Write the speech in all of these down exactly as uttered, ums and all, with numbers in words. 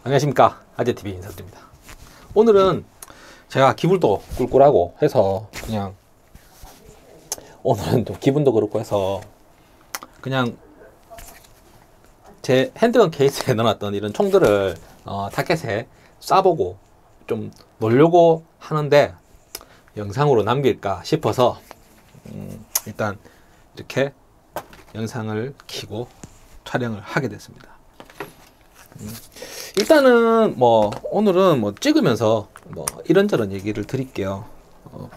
안녕하십니까, 아재티비 인사드립니다. 오늘은 제가 기분도 꿀꿀하고 해서 그냥 오늘은 좀 기분도 그렇고 해서 그냥 제 핸드건 케이스에 넣어놨던 이런 총들을 어, 타켓에 쏴보고 좀 놀려고 하는데 영상으로 남길까 싶어서 음, 일단 이렇게 영상을 켜고 촬영을 하게 됐습니다. 음, 일단은 뭐 오늘은 뭐 찍으면서 뭐 이런저런 얘기를 드릴게요. 어,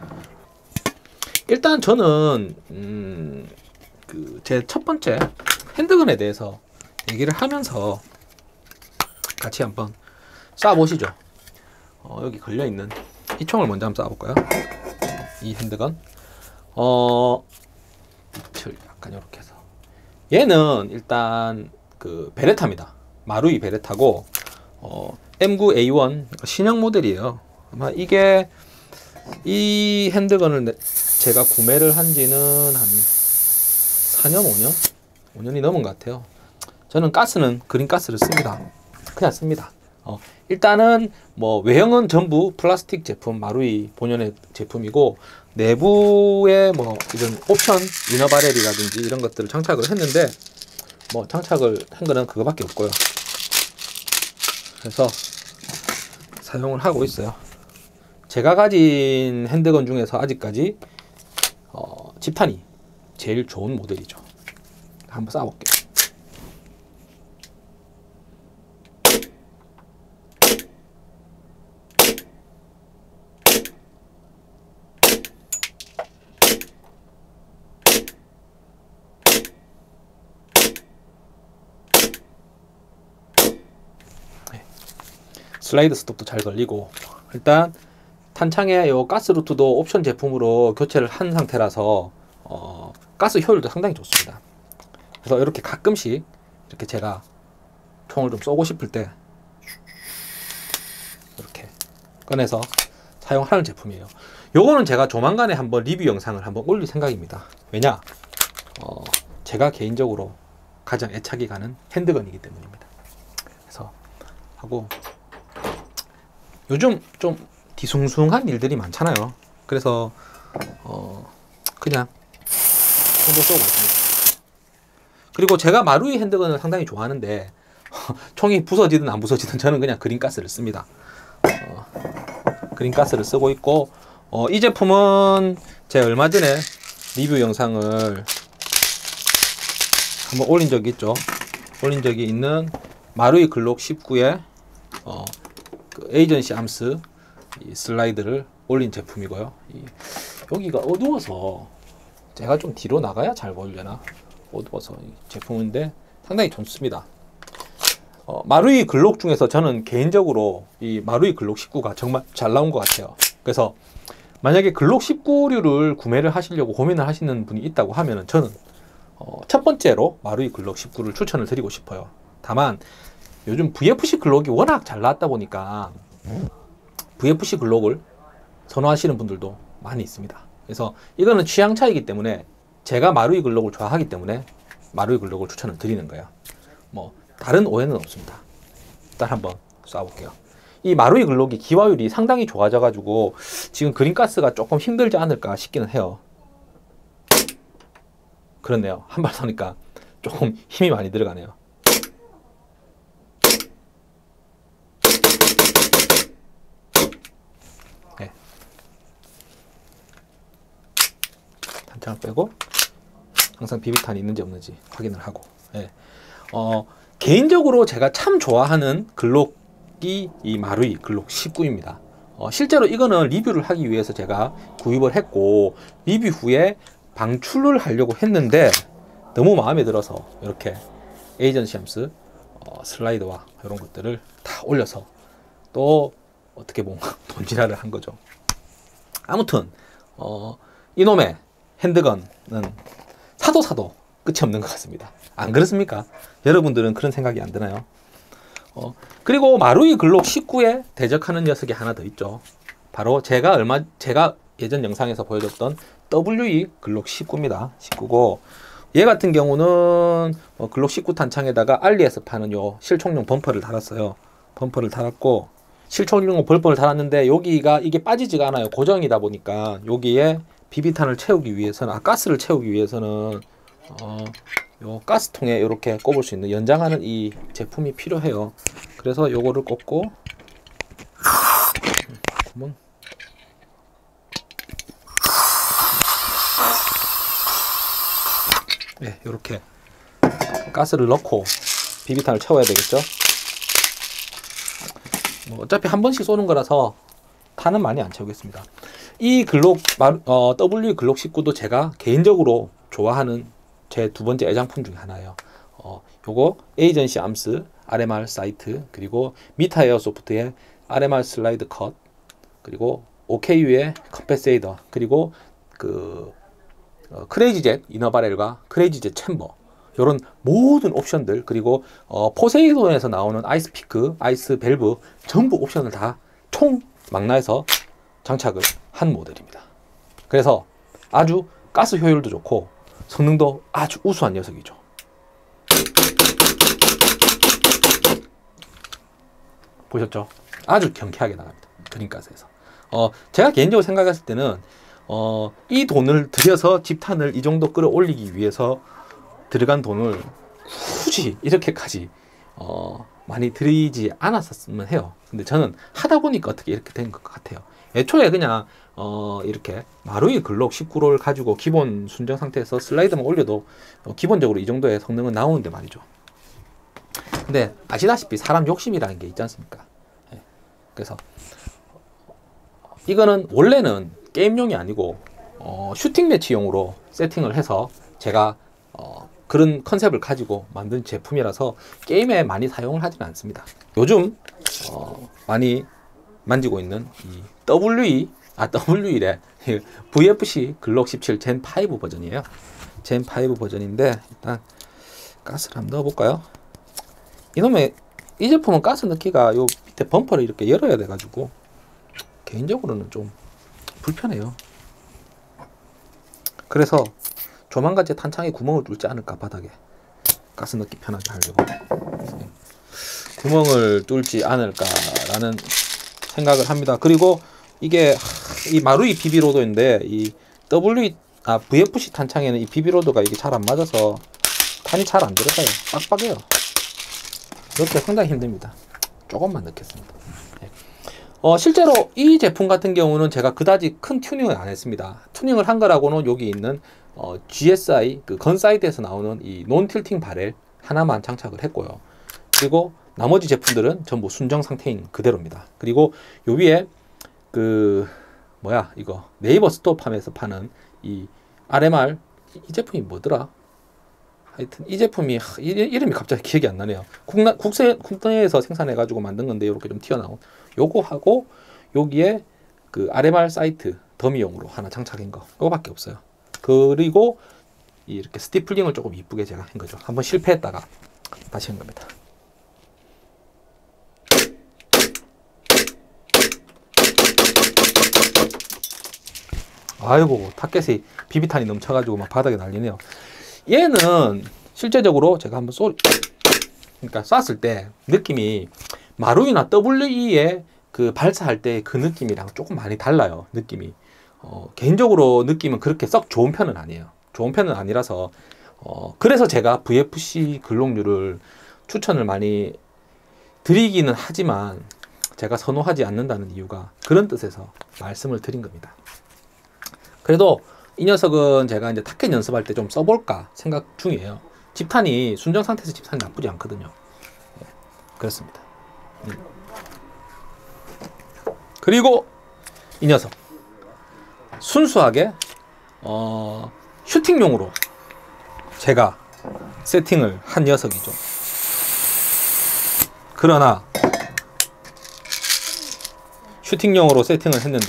일단 저는 음, 그 제 첫 번째 핸드건에 대해서 얘기를 하면서 같이 한번 쏴 보시죠. 어, 여기 걸려 있는 이 총을 먼저 한번 쏴 볼까요? 이 핸드건. 어, 빛을 약간 이렇게 해서 얘는 일단 그 베레타입니다. 마루이 베레타고 어, 엠 나인 에이 원 신형 모델이에요. 아마 이게 이 핸드건을 제가 구매를 한 지는 한 사 년, 오 년? 오 년이 넘은 것 같아요. 저는 가스는 그린 가스를 씁니다. 그냥 씁니다. 어, 일단은 뭐 외형은 전부 플라스틱 제품, 마루이 본연의 제품이고 내부에 뭐 이런 옵션 이너 바렐이라든지 이런 것들을 장착을 했는데 뭐 장착을 한 거는 그거밖에 없고요. 그래서 사용을 하고 있어요. 제가 가진 핸드건 중에서 아직까지 어, 집탄이 제일 좋은 모델이죠. 한번 쏴볼게요. 슬라이드 스톱도 잘 걸리고 일단 탄창에 요 가스 루트도 옵션 제품으로 교체를 한 상태라서 어, 가스 효율도 상당히 좋습니다. 그래서 이렇게 가끔씩 이렇게 제가 총을 좀 쏘고 싶을 때 이렇게 꺼내서 사용하는 제품이에요. 요거는 제가 조만간에 한번 리뷰 영상을 한번 올릴 생각입니다. 왜냐? 어, 제가 개인적으로 가장 애착이 가는 핸드건이기 때문입니다. 그래서 하고 요즘 좀 뒤숭숭한 일들이 많잖아요. 그래서 어 그냥 총도 쏘고 있습니다. 그리고 제가 마루이 핸드건을 상당히 좋아하는데 총이 부서지든 안 부서지든 저는 그냥 그린가스를 씁니다. 어, 그린가스를 쓰고 있고 어, 이 제품은 제가 얼마 전에 리뷰 영상을 한번 올린 적이 있죠. 올린 적이 있는 마루이 글록 십구의 어, 그 에이전시 암스 이 슬라이드를 올린 제품이고요. 이, 여기가 어두워서 제가 좀 뒤로 나가야 잘 보이려나? 어두워서 이 제품인데 상당히 좋습니다. 어, 마루이 글록 중에서 저는 개인적으로 이 마루이 글록 십구가 정말 잘 나온 것 같아요. 그래서 만약에 글록 십구류를 구매를 하시려고 고민을 하시는 분이 있다고 하면 저는 어, 첫 번째로 마루이 글록 십구를 추천을 드리고 싶어요. 다만 요즘 브이 에프 씨 글록이 워낙 잘 나왔다 보니까 브이 에프 씨 글록을 선호하시는 분들도 많이 있습니다. 그래서 이거는 취향 차이기 때문에 제가 마루이 글록을 좋아하기 때문에 마루이 글록을 추천을 드리는 거예요. 뭐 다른 오해는 없습니다. 일단 한번 쏴볼게요. 이 마루이 글록이 기화율이 상당히 좋아져 가지고 지금 그린가스가 조금 힘들지 않을까 싶기는 해요. 그렇네요. 한 발 쏘니까 조금 힘이 많이 들어가네요. 네. 탄창을 빼고 항상 비비탄이 있는지 없는지 확인을 하고 네. 어, 개인적으로 제가 참 좋아하는 글록이 이 마루이 글록 십구입니다. 어, 실제로 이거는 리뷰를 하기 위해서 제가 구입을 했고 리뷰 후에 방출을 하려고 했는데 너무 마음에 들어서 이렇게 에이전시 암스 어, 슬라이드와 이런 것들을 다 올려서 또 어떻게 보면 돈지랄을 한 거죠. 아무튼 어, 이놈의 핸드건은 사도 사도 끝이 없는 것 같습니다. 안 그렇습니까? 여러분들은 그런 생각이 안 드나요? 어, 그리고 마루이 글록 십구에 대적하는 녀석이 하나 더 있죠. 바로 제가 얼마 제가 예전 영상에서 보여줬던 더블유 이 글록 십구입니다. 십구고 얘 같은 경우는 어, 글록 십구 탄창에다가 알리에서 파는 요 실총용 범퍼를 달았어요. 범퍼를 달았고, 실총일공 벌퍼를 달았는데 여기가 이게 빠지지가 않아요. 고정이다 보니까 여기에 비비탄을 채우기 위해서는, 아 가스를 채우기 위해서는 어, 요 가스통에 이렇게 꼽을 수 있는 연장하는 이 제품이 필요해요. 그래서 요거를 꼽고 구멍 네, 이렇게 가스를 넣고 비비탄을 채워야 되겠죠. 뭐 어차피 한 번씩 쏘는 거라서 탄은 많이 안 채우겠습니다. 이 글록 어, 더블유이 글록 십구도 제가 개인적으로 좋아하는 제 두 번째 애장품 중에 하나예요. 어, 요거 에이전시 암스 알엠알 사이트, 그리고 미타 에어소프트의 알엠알 슬라이드 컷, 그리고 오케이유의 컴패세이더, 그리고 그 어, 크레이지젯 이너바렐과 크레이지젯 챔버, 이런 모든 옵션들, 그리고 어, 포세이돈에서 나오는 아이스피크, 아이스 밸브 전부 옵션을 다 총 망라해서 장착을 한 모델입니다. 그래서 아주 가스 효율도 좋고 성능도 아주 우수한 녀석이죠. 보셨죠? 아주 경쾌하게 나갑니다. 그린가스에서. 어, 제가 개인적으로 생각했을 때는 어, 이 돈을 들여서 집탄을 이 정도 끌어올리기 위해서 들어간 돈을 굳이 이렇게까지 어, 많이 들이지 않았었으면 해요. 근데 저는 하다 보니까 어떻게 이렇게 된 것 같아요. 애초에 그냥 어, 이렇게 마루이 글록 십구를 가지고 기본 순정 상태에서 슬라이드만 올려도 어, 기본적으로 이 정도의 성능은 나오는데 말이죠. 근데 아시다시피 사람 욕심이라는 게 있지 않습니까? 예. 그래서 이거는 원래는 게임용이 아니고 어, 슈팅 매치용으로 세팅을 해서 제가 어, 그런 컨셉을 가지고 만든 제품이라서 게임에 많이 사용을 하지는 않습니다. 요즘 어, 많이 만지고 있는 이 더블유이 아 더블유이래 브이에프씨 글록 십칠 젠 오 버전이에요. 젠 오 버전인데 일단 가스를 한번 넣어볼까요? 이놈의 이 제품은 가스 넣기가 요 밑에 범퍼를 이렇게 열어야 돼가지고 개인적으로는 좀 불편해요. 그래서 조만간 제 탄창에 구멍을 뚫지 않을까, 바닥에 가스 넣기 편하게 하려고 구멍을 뚫지 않을까라는 생각을 합니다. 그리고 이게 이 마루이 비비로드인데 이 더블유이 아 브이에프씨 탄창에는 이 비비로드가 이게 잘 안 맞아서 탄이 잘 안 들어가요. 빡빡해요. 넣기가 상당히 힘듭니다. 조금만 넣겠습니다. 네. 어, 실제로 이 제품 같은 경우는 제가 그다지 큰 튜닝을 안 했습니다. 튜닝을 한 거라고는 여기 있는 어, 지에스아이 그 건사이드에서 나오는 이 논 틸팅 바렐 하나만 장착을 했고요. 그리고 나머지 제품들은 전부 순정 상태인 그대로입니다. 그리고 요 위에 그 뭐야 이거 네이버 스토어팜에서 파는 이 알엠알 이 제품이 뭐더라? 하여튼 이 제품이 하, 이, 이름이 갑자기 기억이 안 나네요. 국내, 국세, 국내에서 생산해 가지고 만든 건데 이렇게 좀 튀어나온 요거 하고 여기에 그 알엠알 사이트 더미용으로 하나 장착한 거 요거밖에 없어요. 그리고 이렇게 스티플링을 조금 이쁘게 제가 한 거죠. 한번 실패했다가 다시 한 겁니다. 아이고 타켓이 비비탄이 넘쳐가지고 막 바닥에 난리네요. 얘는 실제적으로 제가 한번 쏘 그러니까 쐈을 때 느낌이 마루이나 더블유이에 그 발사할 때 그 느낌이랑 조금 많이 달라요. 느낌이 어, 개인적으로 느낌은 그렇게 썩 좋은 편은 아니에요. 좋은 편은 아니라서 어, 그래서 제가 브이에프씨 글록류를 추천을 많이 드리기는 하지만 제가 선호하지 않는다는 이유가 그런 뜻에서 말씀을 드린 겁니다. 그래도 이 녀석은 제가 이제 타켓 연습할 때 좀 써볼까 생각 중이에요. 집탄이 순정 상태에서 집탄이 나쁘지 않거든요. 네, 그렇습니다. 음. 그리고 이 녀석 순수하게 어, 슈팅용으로 제가 세팅을 한 녀석이죠. 그러나 슈팅용으로 세팅을 했는데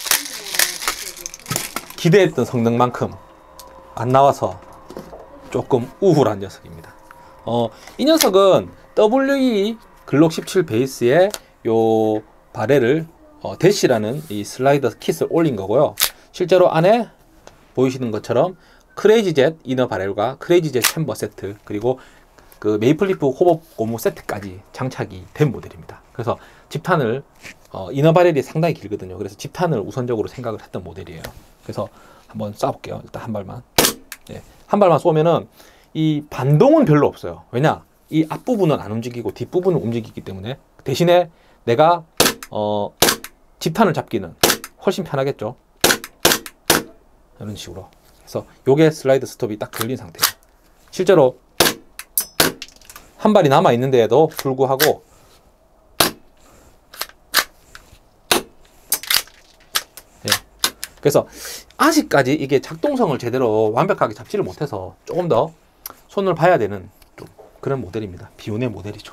기대했던 성능만큼 안 나와서 조금 우울한 녀석입니다. 어, 이 녀석은 더블유이 글록 십칠 베이스에 요 바렐을 어, 대시라는 이 슬라이더 킷을 올린 거고요. 실제로 안에 보이시는 것처럼 크레이지젯 이너 바렐과 크레이지젯 챔버 세트, 그리고 그 메이플리프 호법 고무 세트까지 장착이 된 모델입니다. 그래서 집탄을 어, 이너 바렐이 상당히 길거든요. 그래서 집탄을 우선적으로 생각을 했던 모델이에요. 그래서 한번 쏴볼게요. 일단 한 발만. 네, 한 발만 쏘면은 이 반동은 별로 없어요. 왜냐? 이 앞부분은 안 움직이고 뒷부분은 움직이기 때문에 대신에 내가 어, 집탄을 잡기는 훨씬 편하겠죠. 이런 식으로. 그래서 요게 슬라이드 스톱이 딱 걸린 상태예요. 실제로 한 발이 남아 있는데도 불구하고 예. 그래서 아직까지 이게 작동성을 제대로 완벽하게 잡지를 못해서 조금 더 손을 봐야 되는 좀 그런 모델입니다. 비운의 모델이죠.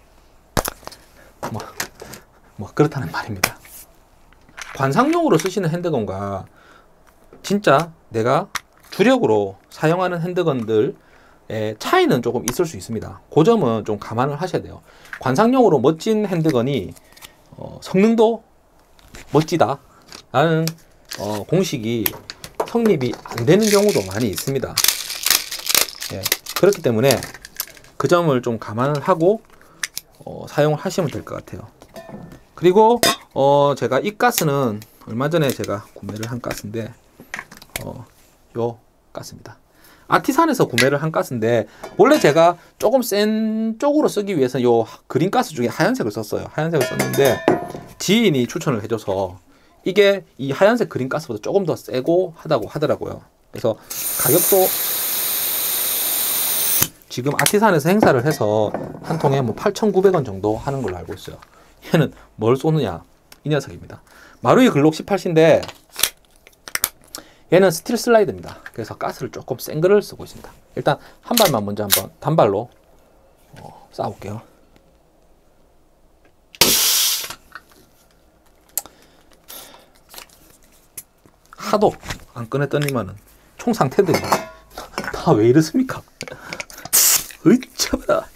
뭐, 뭐 그렇다는 말입니다. 관상용으로 쓰시는 핸드건과 진짜 내가 주력으로 사용하는 핸드건들의 차이는 조금 있을 수 있습니다. 그 점은 좀 감안을 하셔야 돼요. 관상용으로 멋진 핸드건이 어, 성능도 멋지다 라는 어, 공식이 성립이 안 되는 경우도 많이 있습니다. 예, 그렇기 때문에 그 점을 좀 감안을 하고 어, 사용을 하시면 될 것 같아요. 그리고 어, 제가 이 가스는 얼마 전에 제가 구매를 한 가스인데 어, 요 가스입니다. 아티산에서 구매를 한 가스인데 원래 제가 조금 센 쪽으로 쓰기 위해서 요 그린 가스 중에 하얀색을 썼어요. 하얀색을 썼는데 지인이 추천을 해줘서 이게 이 하얀색 그린 가스보다 조금 더 세고 하다고 하더라고요. 그래서 가격도 지금 아티산에서 행사를 해서 한 통에 뭐 팔천구백 원 정도 하는 걸로 알고 있어요. 얘는 뭘 쏘느냐? 이 녀석입니다. 마루이 글록 십팔 씨인데 얘는 스틸 슬라이드입니다. 그래서 가스를 조금 센 거를 쓰고 있습니다. 일단 한 발만 먼저 한번 단발로 어, 쏴볼게요. 하도 안 꺼냈더니만은 총 상태들이 다 왜 이렇습니까? 으이차봐라.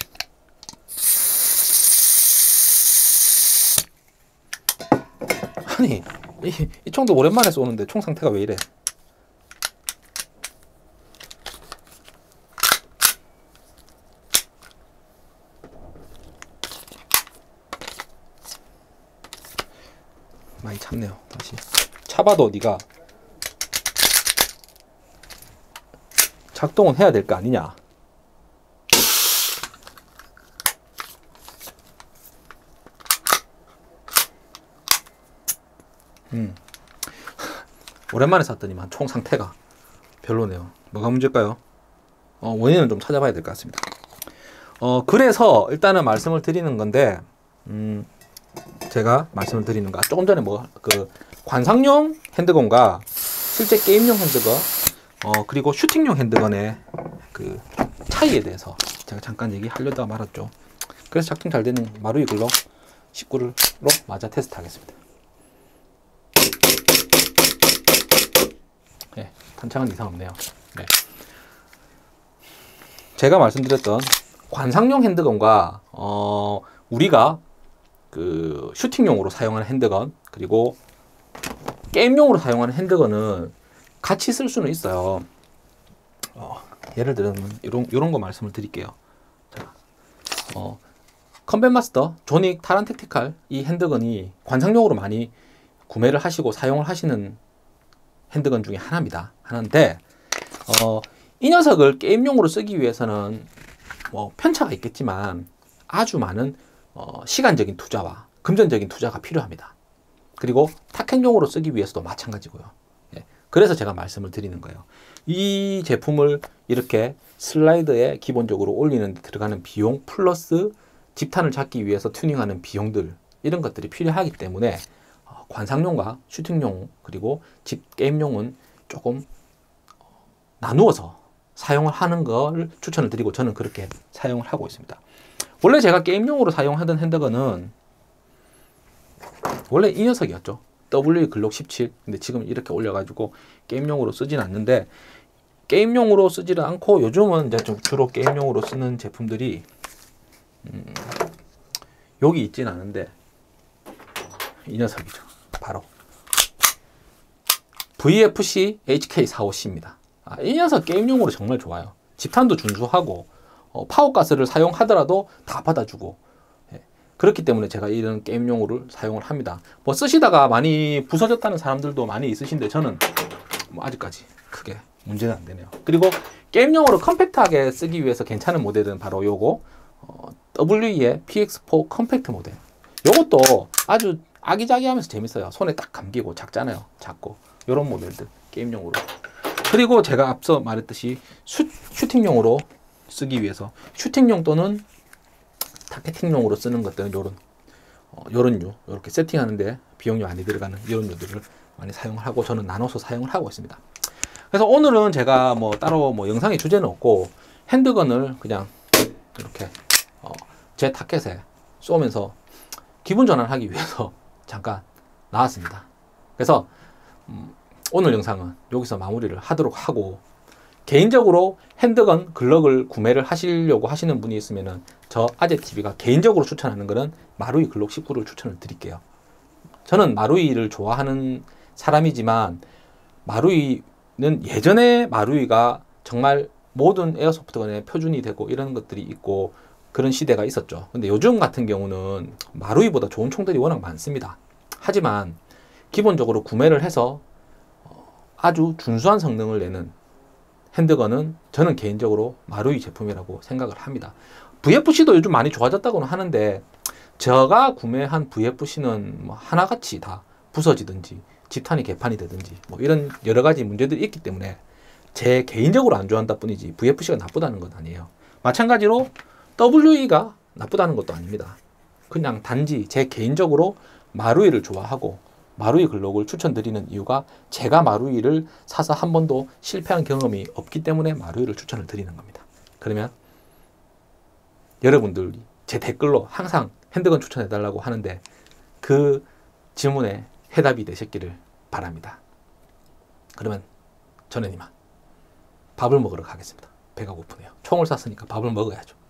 아니 이, 이 총도 오랜만에 쏘는데 총 상태가 왜 이래? 많이 찼네요. 다시 차봐도 네가 작동은 해야 될 거 아니냐? 음. 오랜만에 샀더니만 총 상태가 별로네요. 뭐가 문제일까요? 어, 원인은 좀 찾아봐야 될 것 같습니다. 어, 그래서 일단은 말씀을 드리는 건데, 음, 제가 말씀을 드리는 거, 조금 전에 뭐, 그, 관상용 핸드건과 실제 게임용 핸드건, 어, 그리고 슈팅용 핸드건의 그 차이에 대해서 제가 잠깐 얘기하려다가 말았죠. 그래서 작동 잘 되는 마루이 글록 십구로 맞아 테스트 하겠습니다. 네, 탄창은 이상 없네요. 네. 제가 말씀드렸던 관상용 핸드건과 어, 우리가 그 슈팅용으로 사용하는 핸드건 그리고 게임용으로 사용하는 핸드건은 같이 쓸 수는 있어요. 어, 예를 들면 이런 이런 거 말씀을 드릴게요. 자, 어, 컴뱃 마스터 조닉 타란 택티칼 이 핸드건이 관상용으로 많이 구매를 하시고 사용을 하시는 핸드건 중에 하나입니다. 하나인데 어, 이 녀석을 게임용으로 쓰기 위해서는 뭐 편차가 있겠지만 아주 많은 어, 시간적인 투자와 금전적인 투자가 필요합니다. 그리고 타켓용으로 쓰기 위해서도 마찬가지고요. 예, 그래서 제가 말씀을 드리는 거예요. 이 제품을 이렇게 슬라이드에 기본적으로 올리는 데 들어가는 비용 플러스 집탄을 잡기 위해서 튜닝하는 비용들 이런 것들이 필요하기 때문에 어, 관상용과 슈팅용 그리고 집 게임용은 조금 어, 나누어서 사용을 하는 걸 추천을 드리고 저는 그렇게 사용을 하고 있습니다. 원래 제가 게임용으로 사용하던 핸드건은 원래 이 녀석이었죠. 더블유이 글록 십칠. 근데 지금 이렇게 올려가지고 게임용으로 쓰진 않는데 게임용으로 쓰지는 않고 요즘은 이제 좀 주로 게임용으로 쓰는 제품들이 음, 여기 있진 않은데 이 녀석이죠. 바로 브이에프씨 에이치케이 사십오씨입니다. 아, 이 녀석 게임용으로 정말 좋아요. 집탄도 준수하고 어, 파워가스를 사용하더라도 다 받아주고 예. 그렇기 때문에 제가 이런 게임용으로 사용을 합니다. 뭐 쓰시다가 많이 부서졌다는 사람들도 많이 있으신데 저는 뭐 아직까지 크게 문제는 안 되네요. 그리고 게임용으로 컴팩트하게 쓰기 위해서 괜찮은 모델은 바로 요거 어, 더블유이의 피엑스 사 컴팩트 모델. 요것도 아주 아기자기하면서 재밌어요. 손에 딱 감기고 작잖아요. 작고 요런 모델들 게임용으로. 그리고 제가 앞서 말했듯이 슈, 슈팅용으로 쓰기 위해서 슈팅용 또는 타겟팅용으로 쓰는 것들은 요런 어, 요런 류 이렇게 세팅하는데 비용이 많이 들어가는 이런 류들을 많이 사용을 하고 저는 나눠서 사용을 하고 있습니다. 그래서 오늘은 제가 뭐 따로 뭐 영상의 주제는 없고 핸드건을 그냥 이렇게 어, 제 타켓에 쏘면서 기분 전환하기 위해서 잠깐 나왔습니다. 그래서 음, 오늘 영상은 여기서 마무리를 하도록 하고, 개인적으로 핸드건 글럭을 구매를 하시려고 하시는 분이 있으면은 저 아재티비가 개인적으로 추천하는 거는 마루이 글록 십구를 추천을 드릴게요. 저는 마루이를 좋아하는 사람이지만 마루이는 예전에 마루이가 정말 모든 에어소프트건의 표준이 되고 이런 것들이 있고 그런 시대가 있었죠. 근데 요즘 같은 경우는 마루이보다 좋은 총들이 워낙 많습니다. 하지만 기본적으로 구매를 해서 아주 준수한 성능을 내는 핸드건은 저는 개인적으로 마루이 제품이라고 생각을 합니다. 브이에프씨도 요즘 많이 좋아졌다고는 하는데 제가 구매한 브이에프씨는 뭐 하나같이 다 부서지든지 지탄이 개판이 되든지 뭐 이런 여러 가지 문제들이 있기 때문에 제 개인적으로 안 좋아한다 뿐이지 브이에프씨가 나쁘다는 건 아니에요. 마찬가지로 더블유이가 나쁘다는 것도 아닙니다. 그냥 단지 제 개인적으로 마루이를 좋아하고 마루이 글록을 추천드리는 이유가 제가 마루이를 사서 한 번도 실패한 경험이 없기 때문에 마루이를 추천을 드리는 겁니다. 그러면 여러분들이 제 댓글로 항상 핸드건 추천해달라고 하는데 그 질문에 해답이 되셨기를 바랍니다. 그러면 저는 이만 밥을 먹으러 가겠습니다. 배가 고프네요. 총을 쐈으니까 밥을 먹어야죠.